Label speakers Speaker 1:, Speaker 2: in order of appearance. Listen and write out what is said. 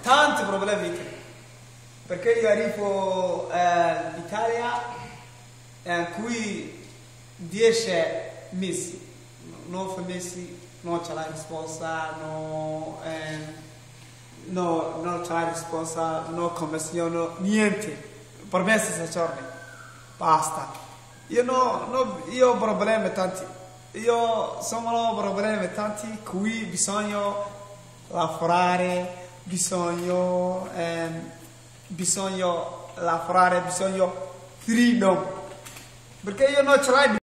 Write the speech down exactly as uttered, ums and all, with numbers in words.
Speaker 1: tanti problemi in Italia. Perché io arrivo eh, in Italia eh, qui dieci mesi, nove mesi non c'è la risposta, no, eh, no, non c'è la risposta, no conversione, niente. Per me stessa giorni, basta. Io, no, no, io ho problemi tanti, io sono problemi tanti, qui bisogna lavorare, bisogna, eh, bisogna lavorare, bisogna freedom, perché io non ce l'ho.